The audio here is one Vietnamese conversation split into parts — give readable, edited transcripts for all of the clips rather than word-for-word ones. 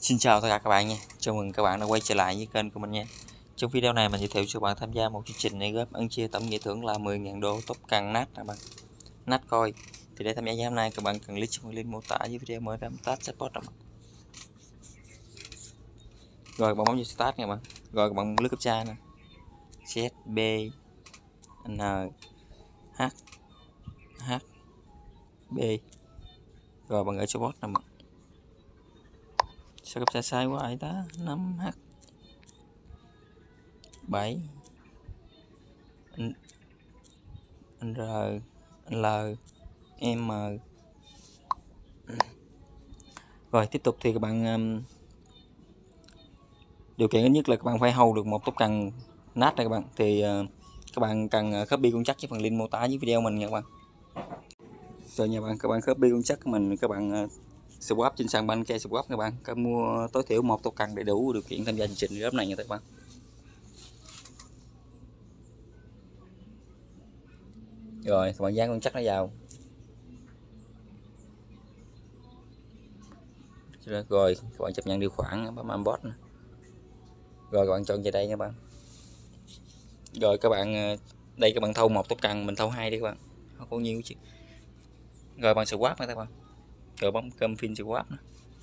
Xin chào tất cả các bạn nha. Chào mừng các bạn đã quay trở lại với kênh của mình nha. Trong video này mình giới thiệu cho bạn tham gia một chương trình này góp ăn chia tổng giải thưởng là 10.000 đô top căn nát các bạn. Nát coi. Thì để tham gia ngày hôm nay các bạn cần click trong link mô tả dưới video mới đăng tag chatbot các bạn. Rồi bạn bấm vào start nha bạn. Rồi các bạn lướt captcha nè. Z B N H H B. Rồi bạn gửi cho bot nè bạn. Sao captcha sai quá vậy ta? 5H 7 R L M. Rồi tiếp tục thì các bạn điều kiện ít nhất là các bạn phải hold được một top cần nát này các bạn, thì các bạn cần copy con chắc với phần link mô tả dưới video mình nha các bạn. Rồi nha bạn, các bạn copy con chắc của mình, các bạn swap trên sàn Pancake swap các bạn, các mua tối thiểu một top cần để đủ điều kiện tham gia chương trình lớp này nha các bạn. Rồi các bạn dán con chắc nó vào. Rồi các bạn chấp nhận điều khoản, bấm import nè. Rồi các bạn chọn về đây nha bạn. Rồi các bạn đây các bạn thâu một top cần, mình thâu hai đi các bạn, không có nhiêu chứ. Rồi bạn swap nữa các bạn. Rồi bấm confirm swap nữa.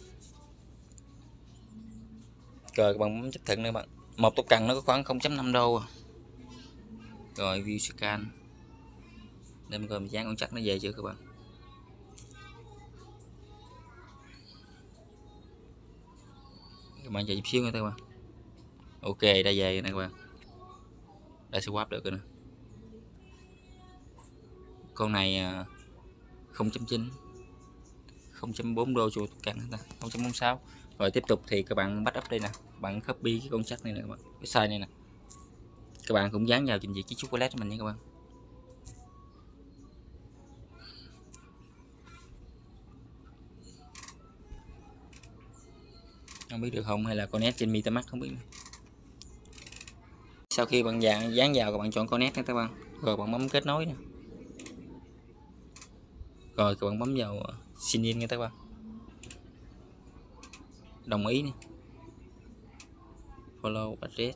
Rồi các bạn bấm chấp thuận nữa các bạn. Một top cần nó có khoảng 0.5 đô à. Rồi view scan. Để mình coi mình dán con chắc nó về chưa các bạn. Các bạn chờ chút xíu nữa các bạn. Ok, đã về nè các bạn. Đã swap được rồi nè. Con này 0.9 0.4 đô cho cần ta, 0.46. Rồi tiếp tục thì các bạn bắt up đây nè, bạn copy cái con chắc này nè các bạn, cái size này nè, các bạn cũng dán vào trình duyệt chiếc chocolate của mình nha các bạn. Không biết được không, hay là connect trên MetaMask không biết. Sau khi bạn dán vào, các bạn chọn connect nha các bạn. Rồi bạn bấm kết nối nè. Rồi các bạn bấm vào sign in nha các bạn. Đồng ý nè. Follow address.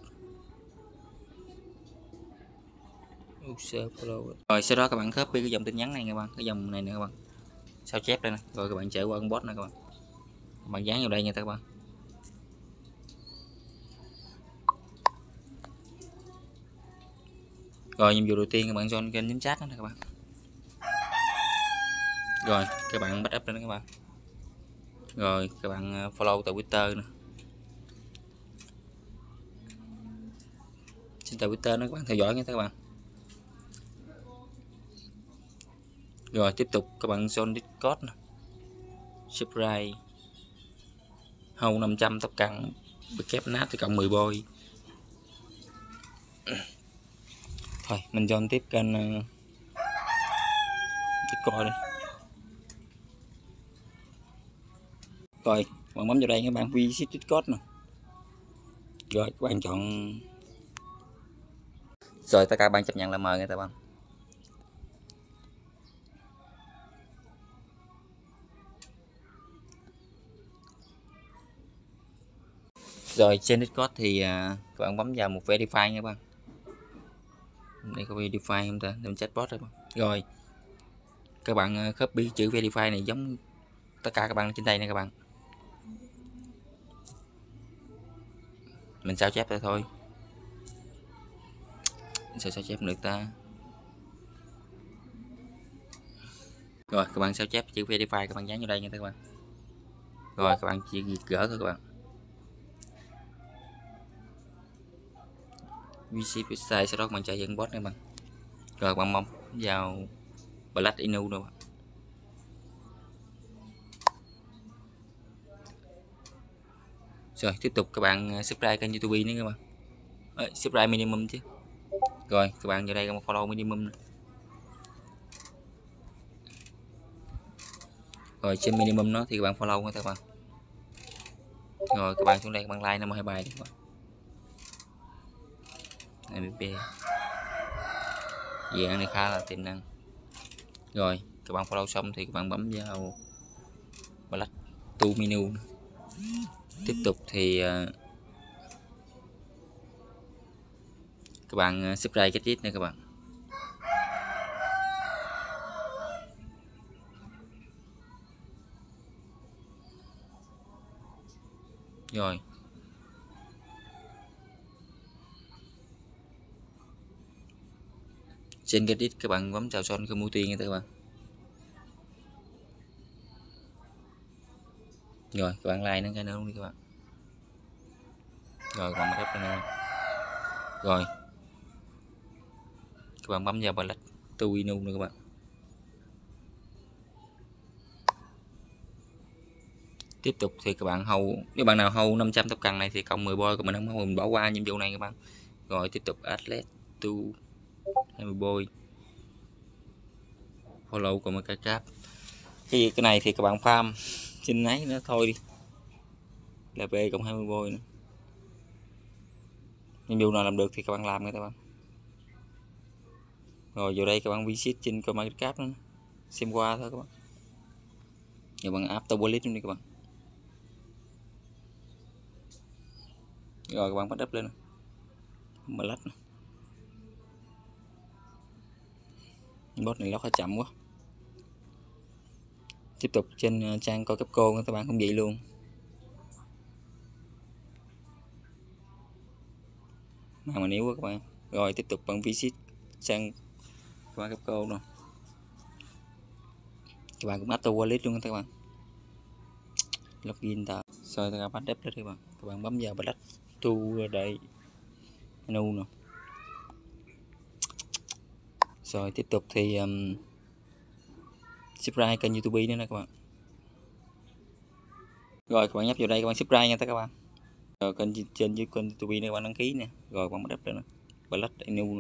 Follow. Rồi sau đó các bạn copy cái dòng tin nhắn này các bạn, cái dòng này nè các bạn. Sao chép đây nè, rồi các bạn chạy qua con bot nè các bạn. Bạn dán vào đây nha các bạn. Rồi nhiệm vụ đầu tiên các bạn join kênh nhấn chat đó nè các bạn. Rồi các bạn bắt up lên các bạn. Rồi các bạn follow tại Twitter nè. Trên tờ Twitter nó các bạn theo dõi nha các bạn. Rồi tiếp tục các bạn join Discord nè. Subscribe hầu 500 tóc cằn bị kép nát thì cộng 10 boy. Thôi mình join tiếp kênh Discord đi. Rồi bạn bấm vào đây các bạn, visit Discord nè. Rồi các bạn chọn. Rồi tất cả các bạn chấp nhận là mời nha các bạn. Rồi trên Discord thì các bạn bấm vào một verify nha các bạn. Đây có verify không ta? Để chatbot rồi. Rồi các bạn copy chữ verify này giống tất cả các bạn trên đây nè các bạn. Mình sao chép đây thôi. Sao chép được ta? Rồi các bạn sao chép chữ verify, các bạn dán vào đây nha các bạn. Rồi các bạn chỉ gỡ thôi các bạn. Visit website, sau đó các bạn chạy dẫn bot này bạn. Rồi bạn mong vào Black Inu đâu. Rồi tiếp tục các bạn subscribe kênh YouTube nữa các bạn. Subscribe minimum chứ. Rồi các bạn vào đây một follow minimum nữa. Rồi trên minimum nó thì các bạn follow nha các bạn. Rồi các bạn xuống đây các bạn like 52 bài đi các bạn. MVP dự án này khá là tiềm năng. Rồi các bạn follow xong thì các bạn bấm vào Black to menu. Tiếp tục thì các bạn spray cái tít nữa các bạn. Rồi trên cái tít các bạn bấm chào son không ưu tiên nha các bạn. Rồi các bạn like nó cái nữa luôn đi các bạn. Rồi các bạn bắt lên nữa. Rồi các bạn bấm vào Black to Winu nữa các bạn. Tiếp tục thì các bạn hầu, nếu bạn nào hầu 500 tóc cần này thì cộng 10 boy, còn mình không hầu mình bỏ qua nhiệm vụ này các bạn. Rồi tiếp tục Atlet to 20 boy follow của một cái cáp. Cái này thì các bạn farm xin ấy nó thôi đi là B cộng 20 boy nữa. Nhiệm vụ nào làm được thì các bạn làm nha các bạn. Rồi vô đây các bạn visit trên coi market cap nữa, xem qua thôi các bạn. Rồi bạn áp tàu wallet luôn đi các bạn. Rồi các bạn bắt up lên Black này. Bot này lót hơi chậm quá. Tiếp tục trên trang coi cấp cô các bạn không vậy luôn. Mà yếu quá các bạn. Rồi tiếp tục bạn visit trang qua cấp cô rồi. Các bạn cũng áp wallet luôn các bạn. Login tạo. Rồi các bạn bắt up lên các bạn. Các bạn bấm vào Black to đây menu nè. Rồi tiếp tục thì subscribe kênh YouTube nữa nè các bạn. Rồi các bạn nhấp vào đây các bạn subscribe nha các bạn. Rồi kênh trên dưới kênh YouTube này các bạn đăng ký nè. Rồi các bạn bắt đắp lên Black menu.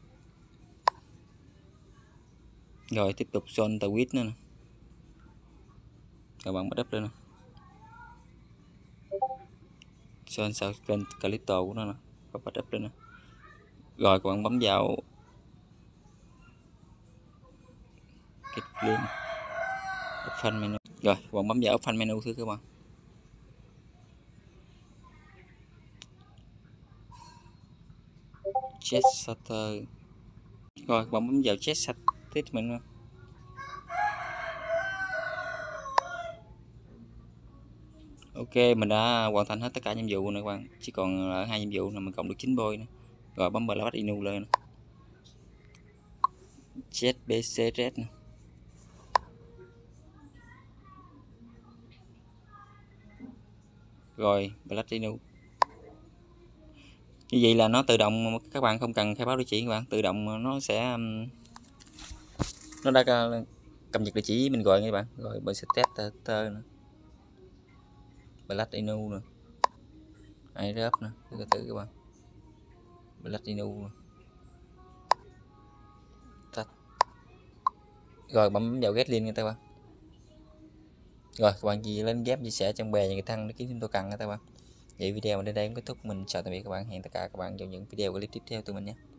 Rồi tiếp tục son tờ quýt nữa nè. Các bạn bắt đắp lên nè. Son sau kênh Calito của nó nè. Và bắt đắp lên nè. Rồi các bạn bấm vào cái link Open menu. Rồi các bạn bấm vào Open menu thứ các bạn. Chat starter. Rồi các bạn bấm vào chat statement. Ok, mình đã hoàn thành hết tất cả nhiệm vụ này các bạn. Chỉ còn là 2 nhiệm vụ là mình cộng được 9 boy nữa. Rồi bấm Black inu lên. ZBCZ nè. Rồi Black inu. Như vậy là nó tự động, các bạn không cần khai báo địa chỉ các bạn, tự động nó sẽ nó đã cập nhật địa chỉ mình gọi nha các bạn. Rồi mình sẽ test nữa. Black inu nè. Airdrop nè, từ từ các bạn. Black inu nè. Tắt. Rồi bấm vào get link nha các bạn. Rồi các bạn gì lên ghép chia sẻ trong bè người thân để kiếm thêm tôi cần nha các bạn. Vậy video đến đây cũng kết thúc, mình chào tạm biệt các bạn, hẹn tất cả các bạn vào những video clip tiếp theo từ mình nhé.